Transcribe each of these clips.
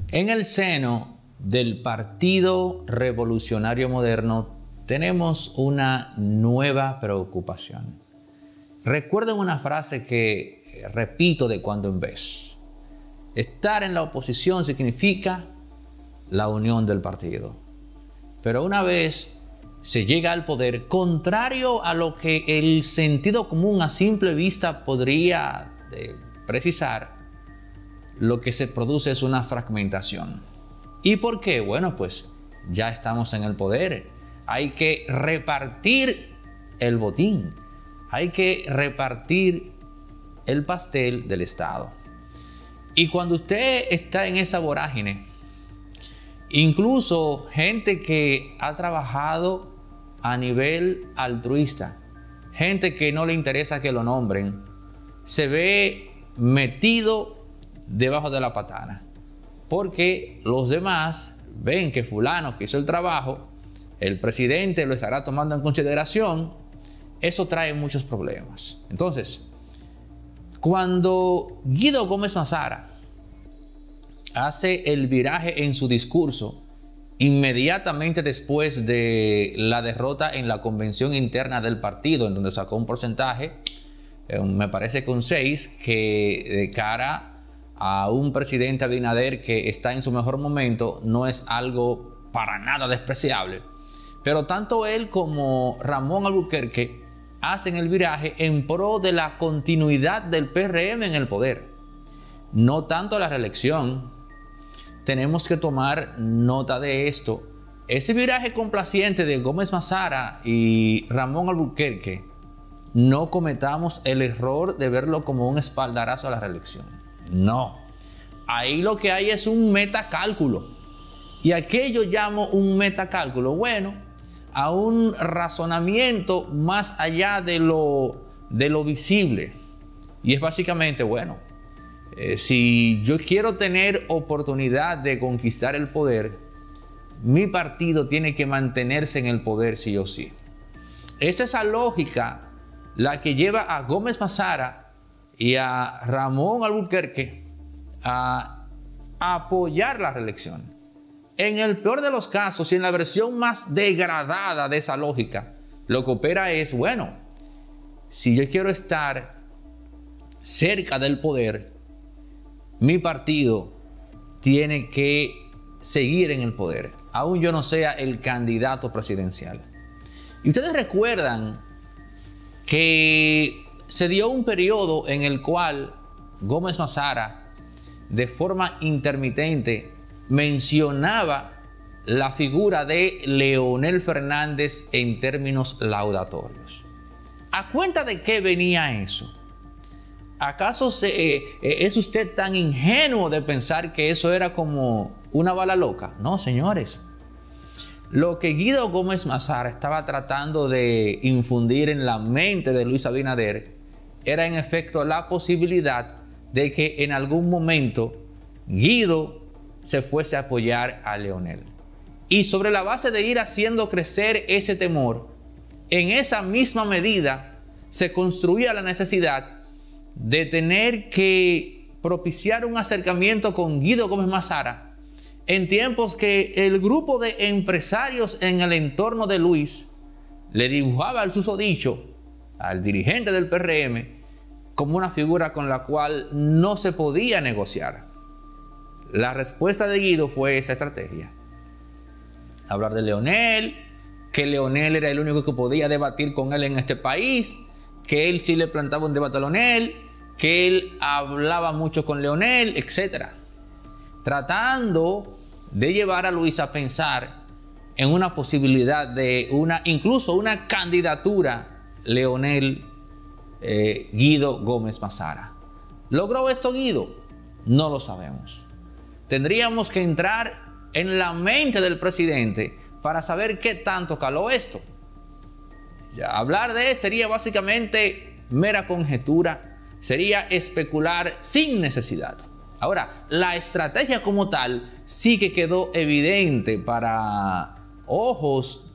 En el seno del Partido Revolucionario Moderno tenemos una nueva preocupación. Recuerden una frase que repito de cuando en vez. Estar en la oposición significa la unión del partido. Pero una vez se llega al poder, contrario a lo que el sentido común a simple vista podría precisar, lo que se produce es una fragmentación. ¿Y por qué? Bueno, pues ya estamos en el poder. Hay que repartir el botín. Hay que repartir el pastel del Estado. Y cuando usted está en esa vorágine, incluso gente que ha trabajado a nivel altruista, gente que no le interesa que lo nombren, se ve metido debajo de la patana, porque los demás ven que fulano que hizo el trabajo, el presidente lo estará tomando en consideración. Eso trae muchos problemas. Entonces, cuando Guido Gómez Mazara hace el viraje en su discurso inmediatamente después de la derrota en la convención interna del partido, en donde sacó un porcentaje, me parece que un 6, que de cara a un presidente Abinader que está en su mejor momento no es algo para nada despreciable. Pero tanto él como Ramón Albuquerque hacen el viraje en pro de la continuidad del PRM en el poder, no tanto la reelección. Tenemos que tomar nota de esto. Ese viraje complaciente de Gómez Mazara y Ramón Albuquerque, no cometamos el error de verlo como un espaldarazo a la reelección. No, ahí lo que hay es un metacálculo. ¿Y a qué yo llamo un metacálculo? Bueno, a un razonamiento más allá de lo visible. Y es básicamente, bueno, si yo quiero tener oportunidad de conquistar el poder, mi partido tiene que mantenerse en el poder sí o sí. Es esa lógica la que lleva a Gómez Mazara y a Ramón Albuquerque a apoyar la reelección. En el peor de los casos y en la versión más degradada de esa lógica, lo que opera es, bueno, si yo quiero estar cerca del poder, mi partido tiene que seguir en el poder, aun yo no sea el candidato presidencial. Y ustedes recuerdan que se dio un periodo en el cual Gómez Mazara, de forma intermitente, mencionaba la figura de Leonel Fernández en términos laudatorios. ¿A cuenta de qué venía eso? ¿Acaso es usted tan ingenuo de pensar que eso era como una bala loca? No, señores. Lo que Guido Gómez Mazara estaba tratando de infundir en la mente de Luis Abinader era en efecto la posibilidad de que en algún momento Guido se fuese a apoyar a Leonel. Y sobre la base de ir haciendo crecer ese temor, en esa misma medida se construía la necesidad de tener que propiciar un acercamiento con Guido Gómez Mazara en tiempos que el grupo de empresarios en el entorno de Luis le dibujaba al susodicho, al dirigente del PRM, como una figura con la cual no se podía negociar. La respuesta de Guido fue esa estrategia. Hablar de Leonel, que Leonel era el único que podía debatir con él en este país, que él sí le plantaba un debate a Leonel, que él hablaba mucho con Leonel, etc. Tratando de llevar a Luis a pensar en una posibilidad de incluso una candidatura Leonel Guido Gómez Mazara. ¿Logró esto Guido? No lo sabemos. Tendríamos que entrar en la mente del presidente para saber qué tanto caló esto. Ya, hablar de él sería básicamente mera conjetura, sería especular sin necesidad. Ahora, la estrategia como tal sí que quedó evidente para ojos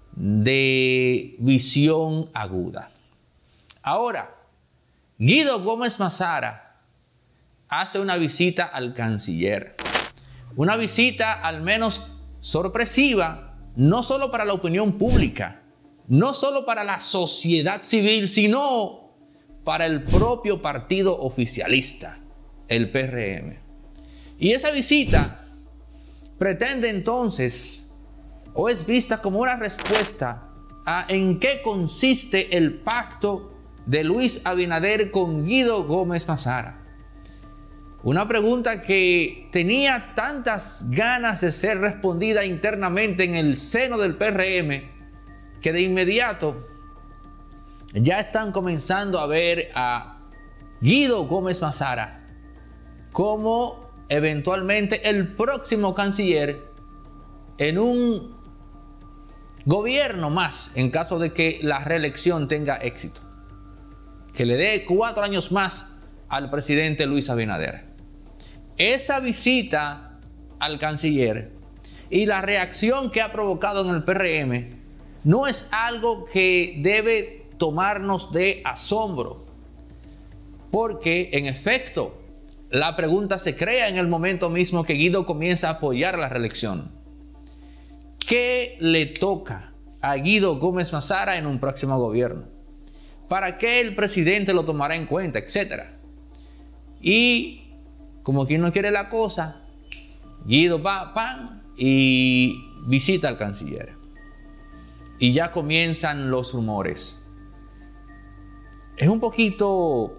de visión aguda. Ahora, Guido Gómez Mazara hace una visita al canciller. Una visita al menos sorpresiva, no solo para la opinión pública, no solo para la sociedad civil, sino para el propio partido oficialista, el PRM. Y esa visita pretende entonces, o es vista como una respuesta a en qué consiste el pacto de Luis Abinader con Guido Gómez Mazara. Una pregunta que tenía tantas ganas de ser respondida internamente en el seno del PRM, que de inmediato ya están comenzando a ver a Guido Gómez Mazara como eventualmente el próximo canciller en un gobierno más, en caso de que la reelección tenga éxito, que le dé 4 años más al presidente Luis Abinader. Esa visita al canciller y la reacción que ha provocado en el PRM no es algo que debe tomarnos de asombro, porque en efecto la pregunta se crea en el momento mismo que Guido comienza a apoyar la reelección. ¿Qué le toca a Guido Gómez Mazara en un próximo gobierno? ¿Para qué el presidente lo tomará en cuenta? Etcétera. Y como quien no quiere la cosa, Guido va, pan, y visita al canciller. Y ya comienzan los rumores. Es un poquito,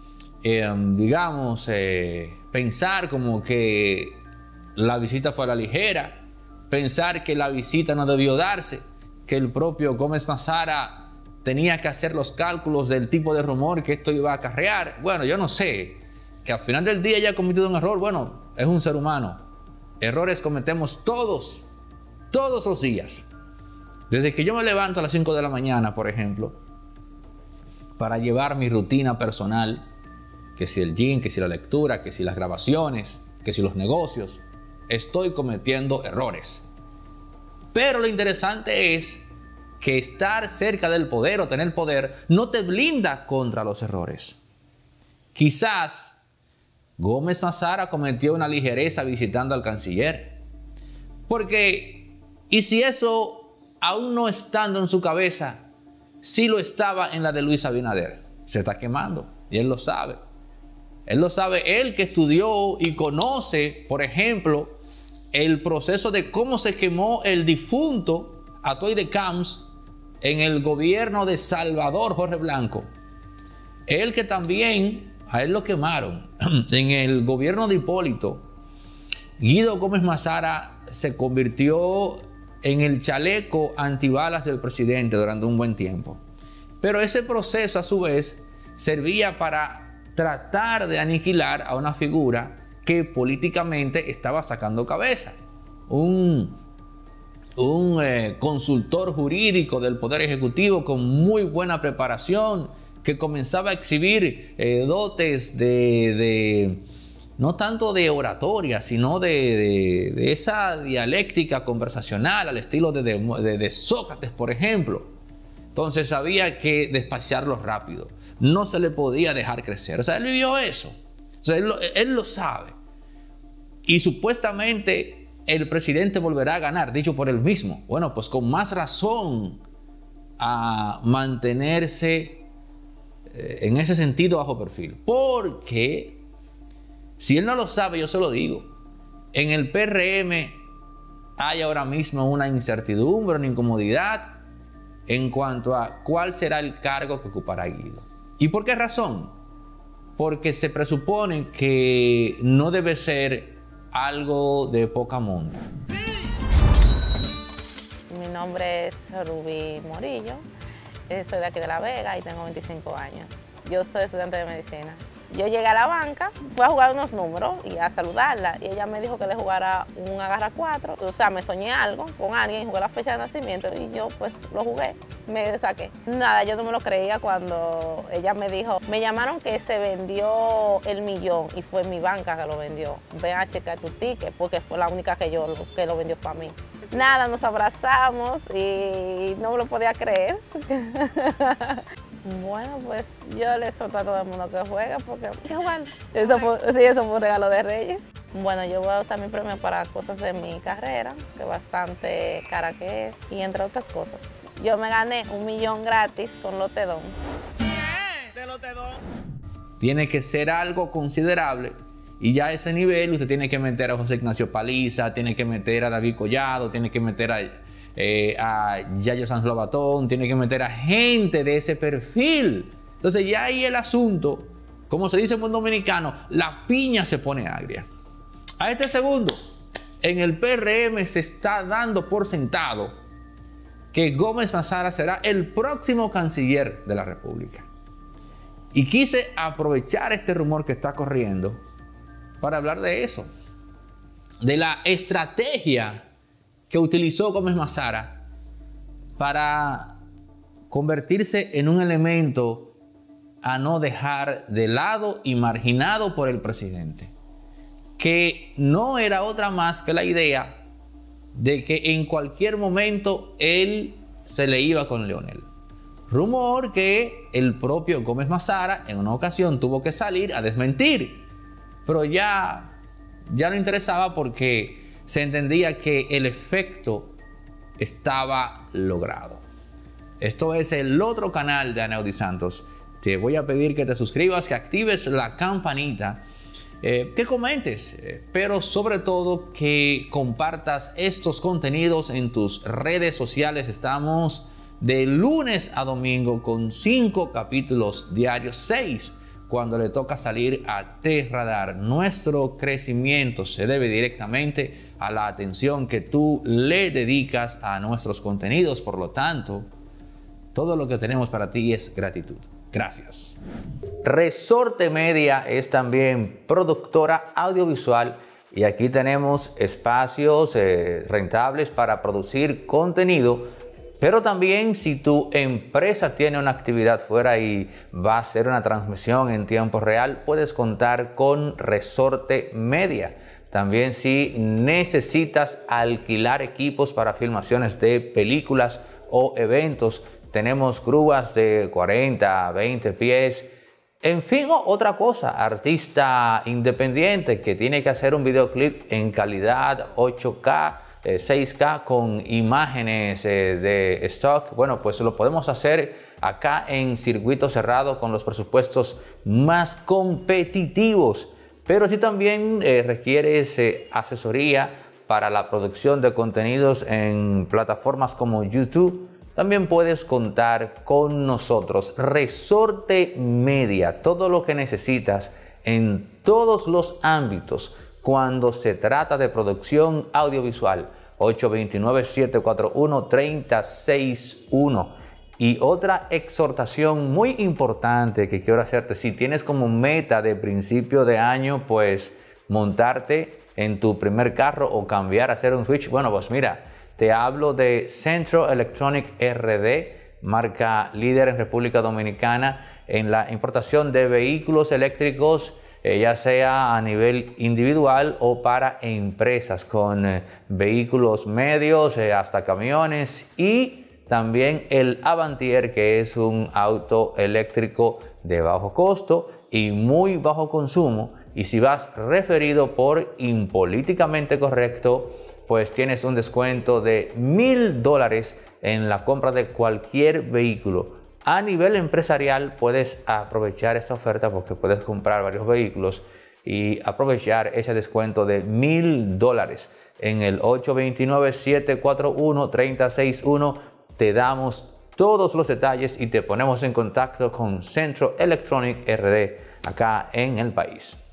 pensar como que la visita fue a la ligera, pensar que la visita no debió darse, que el propio Gómez Mazara tenía que hacer los cálculos del tipo de rumor que esto iba a acarrear. Bueno, yo no sé, que al final del día haya cometido un error. Bueno, es un ser humano. Errores cometemos todos los días. Desde que yo me levanto a las 5 de la mañana, por ejemplo, para llevar mi rutina personal, que si el gym, que si la lectura, que si las grabaciones, que si los negocios, estoy cometiendo errores. Pero lo interesante es que estar cerca del poder o tener poder no te blinda contra los errores. Quizás Gómez Mazara cometió una ligereza visitando al canciller. Porque, y si eso aún no estando en su cabeza, sí lo estaba en la de Luis Abinader, se está quemando y él lo sabe. Él lo sabe, él que estudió y conoce, por ejemplo, el proceso de cómo se quemó el difunto Atoy de Camps en el gobierno de Salvador Jorge Blanco. Él que también, a él lo quemaron en el gobierno de Hipólito. Guido Gómez Mazara se convirtió en el chaleco antibalas del presidente durante un buen tiempo. Pero ese proceso a su vez servía para tratar de aniquilar a una figura que políticamente estaba sacando cabeza. Un consultor jurídico del Poder Ejecutivo con muy buena preparación, que comenzaba a exhibir dotes no tanto de oratoria, sino de esa dialéctica conversacional al estilo de Sócrates, por ejemplo. Entonces había que despacharlo rápido. No se le podía dejar crecer. O sea, él vivió eso. O sea, él lo sabe. Y supuestamente el presidente volverá a ganar, dicho por él mismo. Bueno, pues con más razón a mantenerse en ese sentido bajo perfil. Porque si él no lo sabe, yo se lo digo. En el PRM hay ahora mismo una incertidumbre, una incomodidad en cuanto a cuál será el cargo que ocupará Guido. ¿Y por qué razón? Porque se presupone que no debe ser algo de poca monta. Mi nombre es Rubí Morillo, soy de aquí de La Vega y tengo 25 años. Yo soy estudiante de medicina. Yo llegué a la banca, fui a jugar unos números y a saludarla, y ella me dijo que le jugara un agarra 4. O sea, me soñé algo con alguien, jugué la fecha de nacimiento y yo pues lo jugué, me saqué. Nada, yo no me lo creía cuando ella me dijo, me llamaron que se vendió el millón y fue mi banca que lo vendió. Ven a checar tu ticket, porque fue la única que lo vendió para mí. Nada, nos abrazamos y no me lo podía creer. Bueno, pues yo le exhorto a todo el mundo que juegue, porque hay que jugar. Eso fue un regalo de Reyes. Bueno, yo voy a usar mi premio para cosas de mi carrera, que bastante cara que es, y entre otras cosas. Yo me gané 1 millón gratis con Lotedón. ¿De Lotedón? Tiene que ser algo considerable y ya a ese nivel usted tiene que meter a José Ignacio Paliza, tiene que meter a David Collado, tiene que meter a Yayo Sanz Lobatón, tiene que meter a gente de ese perfil. Entonces ya ahí el asunto, como se dice en buen dominicano, la piña se pone agria. A este segundo, en el PRM se está dando por sentado que Gómez Mazara será el próximo canciller de la República. Y quise aprovechar este rumor que está corriendo para hablar de eso, de la estrategia que utilizó Gómez Mazara para convertirse en un elemento a no dejar de lado y marginado por el presidente, que no era otra más que la idea de que en cualquier momento él se le iba con Leonel. Rumor que el propio Gómez Mazara en una ocasión tuvo que salir a desmentir, pero ya no interesaba porque se entendía que el efecto estaba logrado. Esto es el otro canal de Aneudi Santos. Te voy a pedir que te suscribas, que actives la campanita, que comentes, pero sobre todo que compartas estos contenidos en tus redes sociales. Estamos de lunes a domingo con 5 capítulos diarios, 6 cuando le toca salir a T-Radar. Nuestro crecimiento se debe directamente a la atención que tú le dedicas a nuestros contenidos. Por lo tanto, todo lo que tenemos para ti es gratitud. Gracias. Resorte Media es también productora audiovisual y aquí tenemos espacios rentables para producir contenido. Pero también si tu empresa tiene una actividad fuera y va a hacer una transmisión en tiempo real, puedes contar con Resorte Media. También si necesitas alquilar equipos para filmaciones de películas o eventos, tenemos grúas de 40, 20 pies. En fin, otra cosa, artista independiente que tiene que hacer un videoclip en calidad 8K, 6K con imágenes de stock, bueno, pues lo podemos hacer acá en circuito cerrado con los presupuestos más competitivos. Pero si también requieres asesoría para la producción de contenidos en plataformas como YouTube, también puedes contar con nosotros. Resorte Media, todo lo que necesitas en todos los ámbitos cuando se trata de producción audiovisual. 829-741-3061. Y otra exhortación muy importante que quiero hacerte: si tienes como meta de principio de año pues montarte en tu primer carro o cambiar a hacer un switch, bueno, pues mira, te hablo de Centro Electronic RD, marca líder en República Dominicana en la importación de vehículos eléctricos, ya sea a nivel individual o para empresas, con vehículos medios hasta camiones, y también el Avantier, que es un auto eléctrico de bajo costo y muy bajo consumo. Y si vas referido por Impolíticamente Correcto, pues tienes un descuento de $1000 en la compra de cualquier vehículo. A nivel empresarial puedes aprovechar esta oferta porque puedes comprar varios vehículos y aprovechar ese descuento de $1000 en el 829-741-3061. Te damos todos los detalles y te ponemos en contacto con Centro Electronic RD acá en el país.